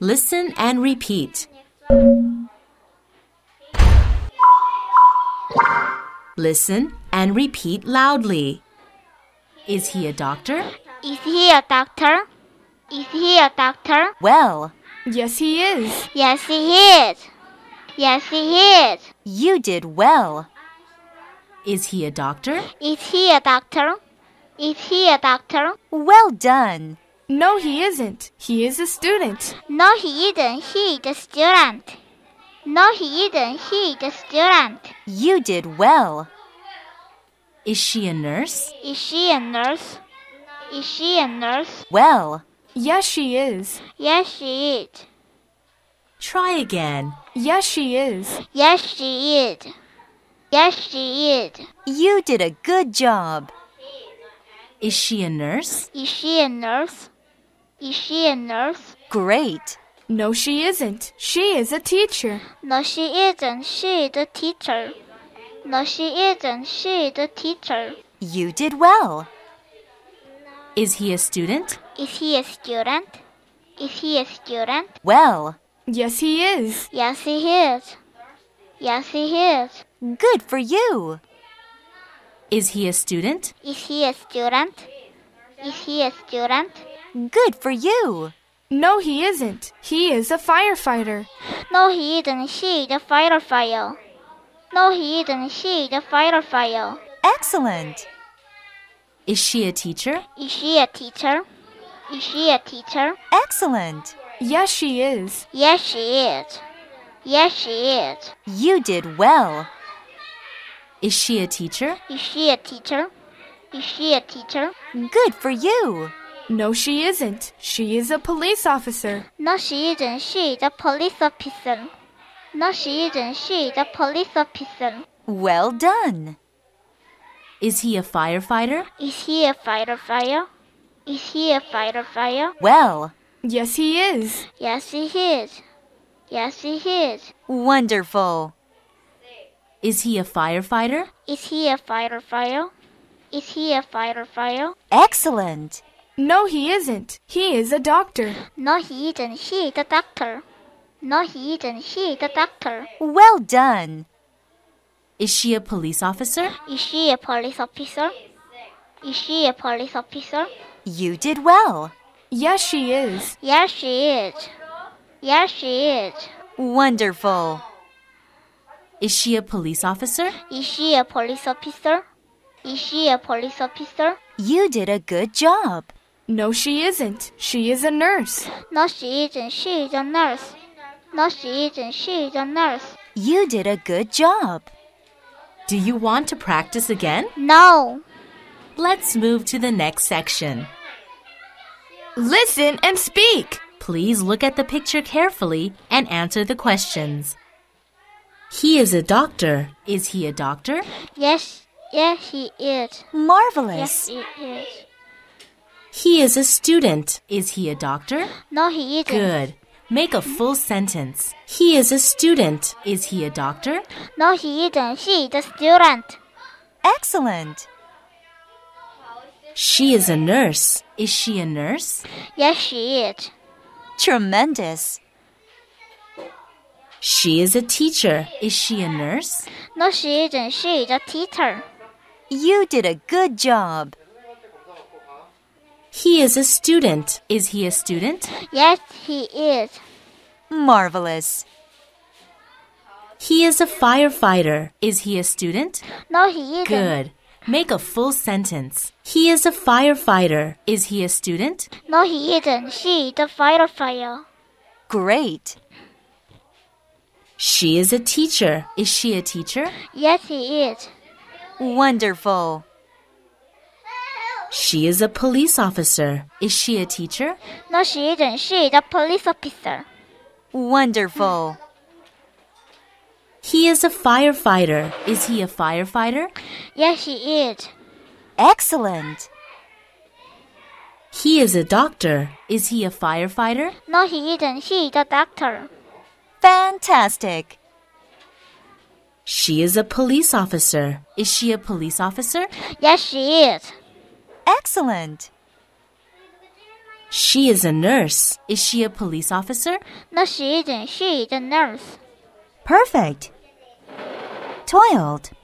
Listen and repeat. Listen and repeat loudly. Is he a doctor? Is he a doctor? Is he a doctor? Well, Yes, he is. Yes, he is. Yes, he is. you did well. Is he a doctor? Is he a doctor? Is he a doctor? Well done. No, he isn't. He is a student. No, he isn't. He is a student. No, he isn't. He is a student. You did well. Is she a nurse? Is she a nurse? Is she a nurse? Well, Yes, she is. Yes, she is. try again. Yes, she is. Yes, she is. Yes, she is. You did a good job. Is she a nurse? Is she a nurse? Is she a nurse? Great. No, she isn't. She is a teacher. No, she isn't. She is a teacher. No, she isn't. She is a teacher. You did well. Is he a student? Is he a student? Is he a student? Well, Yes, he is. Yes, he is. Yes, he is. good for you. Is he a student? Is he a student? Is he a student? Good for you. No, he isn't. He is a firefighter. No, he isn't. She is a firefighter. No, he isn't. She is a firefighter. Excellent. Is she a teacher? Is she a teacher? Is she a teacher? Excellent. Yes, she is. Yes, she is. Yes, she is. You did well. Is she a teacher? Is she a teacher? Is she a teacher? Good for you. No, she isn't. She is a police officer. No, she isn't. She is a police officer. No, she isn't. She is a police officer. Well done. Is he a firefighter? Is he a firefighter? Is he a firefighter? Well, Yes, he is. Yes, he is. Yes, he is. wonderful. Is he a firefighter? Is he a firefighter? Is he a firefighter? Excellent. No, he isn't. He is a doctor. No, he isn't. He is a doctor. No, he isn't. He is a doctor. Well done. Is she a police officer? Is she a police officer? Is she a police officer? You did well. Yes, she is. Yes, she is. Yes, she is. Wonderful. Is she a police officer? Is she a police officer? Is she a police officer? You did a good job. No, she isn't. She is a nurse. No, she isn't. She is a nurse. No, she isn't. She is a nurse. You did a good job. Do you want to practice again? No. Let's move to the next section. Listen and speak. Please look at the picture carefully and answer the questions. He is a doctor. Is he a doctor? Yes, yes, he is. Marvelous. Yes, he is. He is a student. Is he a doctor? No, he isn't. Good. Make a full sentence. He is a student. Is he a doctor? No, he isn't. She is a student. Excellent. She is a nurse. Is she a nurse? Yes, she is. Tremendous. She is a teacher. Is she a nurse? No, she isn't. She is a teacher. You did a good job. He is a student. Is he a student? Yes, he is. Marvelous. He is a firefighter. Is he a student? No, he isn't. Good. Make a full sentence. He is a firefighter. Is he a student? No, he isn't. She is a firefighter. Great. She is a teacher. Is she a teacher? Yes, he is. Wonderful. She is a police officer. Is she a teacher? No, she isn't. She is a police officer. Wonderful. He is a firefighter. Is he a firefighter? Yes, he is. Excellent. He is a doctor. Is he a firefighter? No, he isn't. She is a doctor. Fantastic. She is a police officer. Is she a police officer? Yes, she is. Excellent. She is a nurse. Is she a police officer? No, she isn't. She is a nurse. Perfect. Toiled.